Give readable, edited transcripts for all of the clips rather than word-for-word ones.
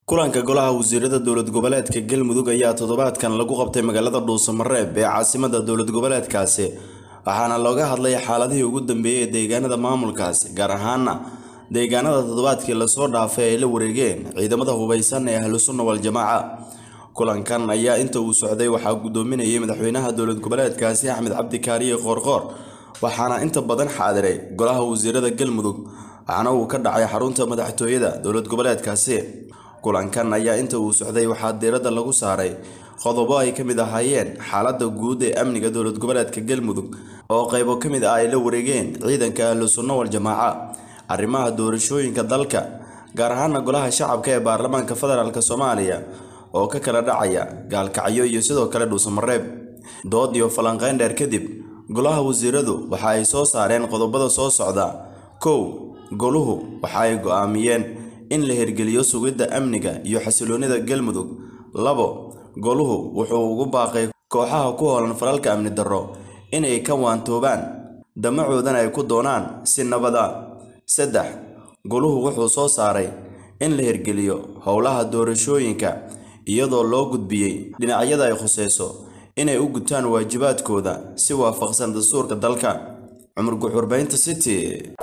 kulanka golaha wasiirada dowlad goboleedka Galmudug ayaa toddobaadkan lagu qabtay magaalada Dhuusamareeb ee caasimadda dowlad goboleedkaasi waxaana looga hadlay xaaladihii ugu dambeeyay ee deegaanada maamulkaasi gaar ahaan deegaanada toddobaadkii la soo dhaafay ay la wareegeen ciidamada hubeysan ee Ahlus Sunnah wal Jamaaca. kulankan ayaa inta uu socday waxaa gudoominayay madaxweynaha dowlad goboleedkaasi Axmed Cabdi Kaariye Qoorqoor waxaana inta badan xaadiray golaha wasiirada Galmudug waxaana uu ka dhacay xarunta madaxtooyada dowlad goboleedkaasi. kulankan ayaa inta uu socday waxaa diiradda lagu saaray qodobo ay kamid ahaayeen xaaladda guud ee amniga dowlad goboleedka Galmudug oo qaybo kamid ah ay la wareegeen ciidanka Ahlus Sunnah wal Jamaaca, arrimaha doorashooyinka dalka gaar ahaan golaha shacabka ee baarlamaanka federaalka Soomaaliya oo ka kala dhacaya gaalkacyo iyo sidoo kale Dhuusamareeb. dood iyo falanqeyn dheer kadib golaha wasiiradu waxa ay soo saareen qodobada soo socda. 1. goluhu waxa ay go'aamiyeen in la hirgeliyo sugidda amniga iyo xasiloonida Galmudug. 2. goluhu wuxuu ugu baaqay kooxaha ku howlan falalka amni darro inay ka waantoobaan damacoodana ay ku doonaan si nabad ah. 3. goluhu wuxuu soo saaray in la hirgeliyo howlaha doorashooyinka iyadoo loo gudbiyay dhinacyada ay khusayso inay u gutaan waajibaadkooda si waafaqsan dastuurka dalka. Cumar Guxurbaynta City.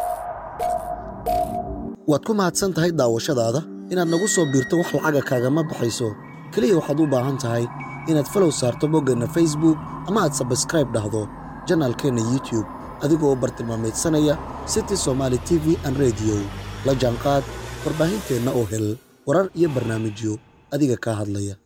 waad ku mahadsan tahay daawashadaada inaad nagu soo biirto wax lacaga kaagama baxayso kaliya waxaad u baahan tahay inaad follow saarto boggeenna Facebook ama aad subscribe dhahdo channelkeena YouTube adigoo bartilmaameedsanaya City Somali TV and Radio la jaanqaad warbaahinteena oo hel warar iyo barnaamijyo adiga ka hadlaya.